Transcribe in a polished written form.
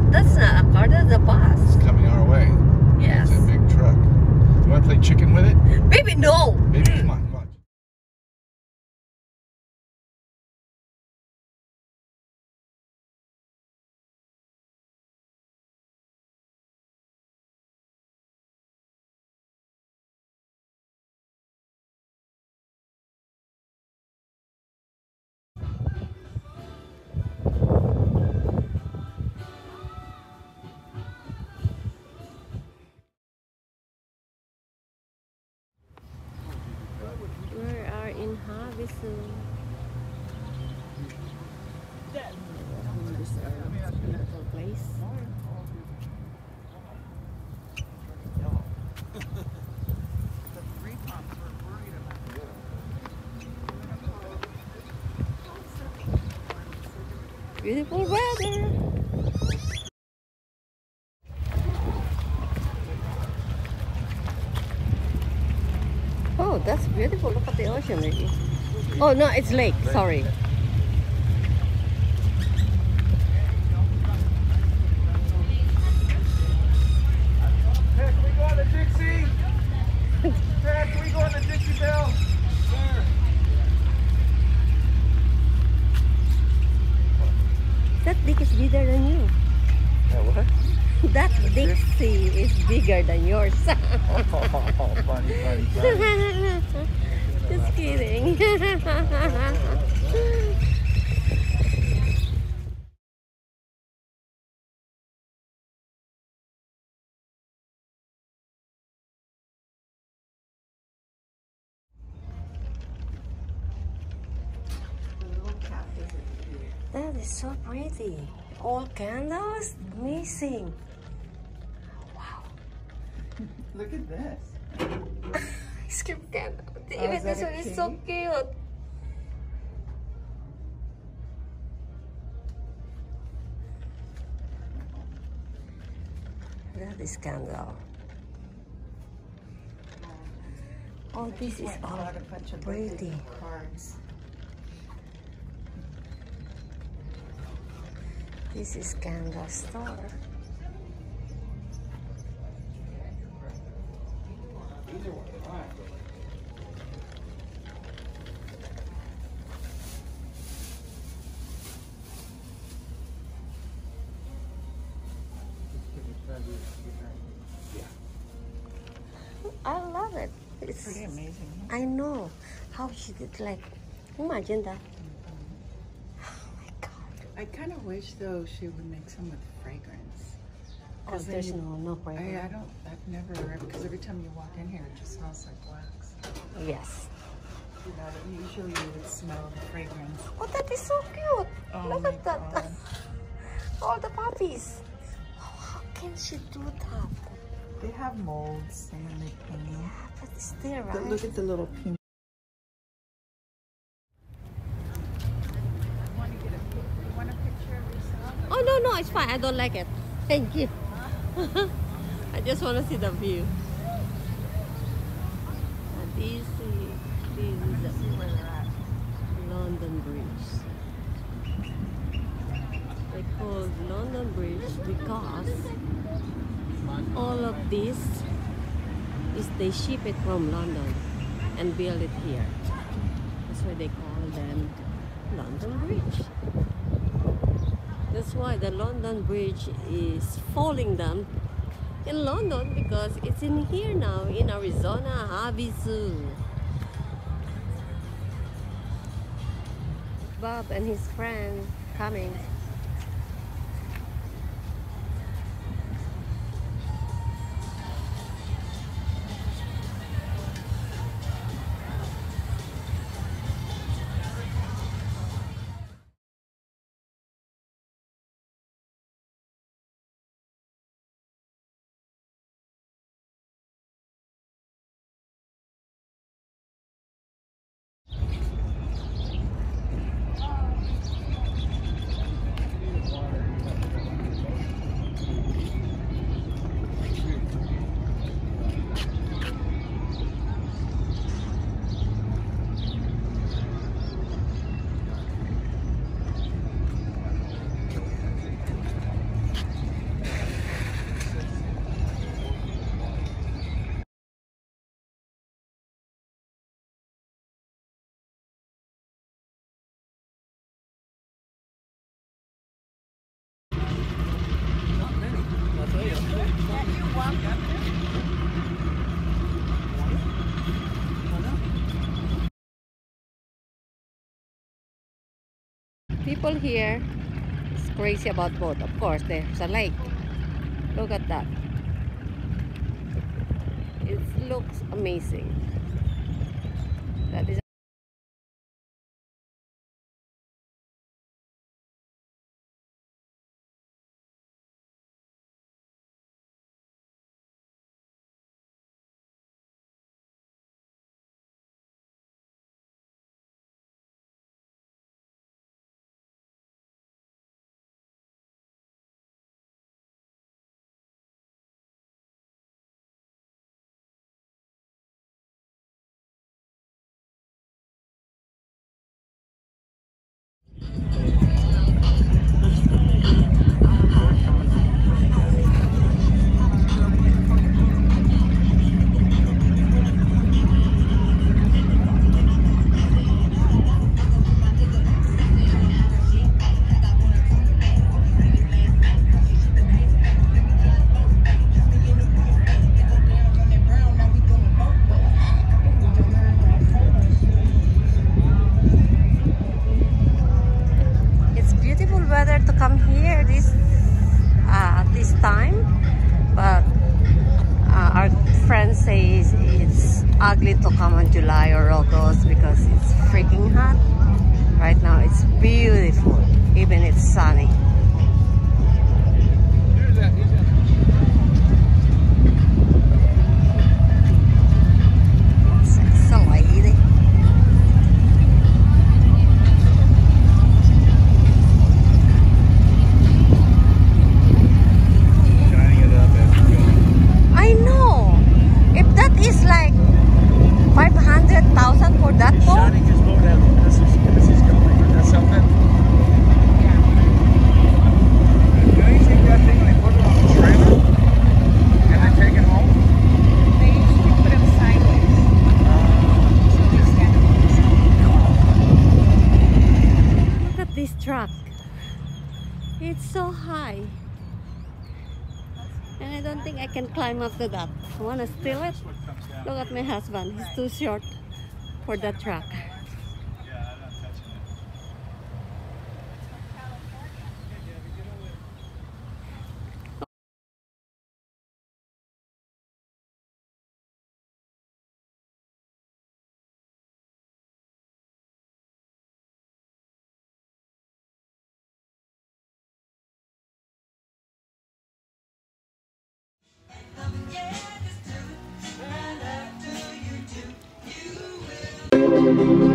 That's not a car, that's a bus. It's coming our way. Yes. It's a big truck. You want to play chicken with it? Baby, no! Baby, come on, come on. We are in Havasu. This is a beautiful place. Beautiful weather. Oh, that's beautiful. Look at the ocean, lady. Oh, no, it's lake. Sorry. Hey, can we go on the Dixie? Hey, can we go on the Dixie Belle? Sir. That dick is bigger than you. Yeah, what? That Dixie is bigger than yours. Oh, funny, funny, funny. Just kidding. That is so pretty. All candles, amazing. Wow. Look at this. Ice cream candle. The Oh, is that invitation a is so cake? cute. That is candle. Oh, this is all Bought a bunch of pretty. birthday cards. This is candle store. I love it. It's Pretty amazing. Huh? I know how she did, like, imagine that. Oh my god. I kind of wish though she would make some with fragrance. Oh, 'Cause then there's you- no fragrance. I've never, because every time you walk in here, it just smells like wax. Yes. You know, usually you would smell the fragrance. Oh, that is so cute. Oh Look my at that. God. All the puppies. Oh, how can she do that? They have molds and then they paint. Yeah, but it's there, But right? look at the little pink. Want a picture of yourself? Oh, no, no, it's fine. I don't like it. Thank you. I just want to see the view. And this is Where they're at. London Bridge. They call it London Bridge because all of this is they ship it from London and build it here. That's why they call them London Bridge. That's why the London Bridge is falling down in London because it's in here now in Arizona, Havasu. Bob and his friend coming. People here is crazy about boat. Of course, there's a lake. Look at that. It looks amazing. That is weather to come here this time, but our friends say it's ugly to come on July or August because it's freaking hot. Right now it's beautiful, even it's sunny. It's a lady. Is like 500,000 for that boat. Shining his boat out as he's going. That's something. Yeah. Do they take that thing and they put it on the trailer and then take it home? They usually put them sideways. So they stand up. Look at this truck. It's so high. And I don't think I can climb up to that. I want to steal it. Look at my husband. He's too short for that truck. Yeah, I'm not touching it. Yeah,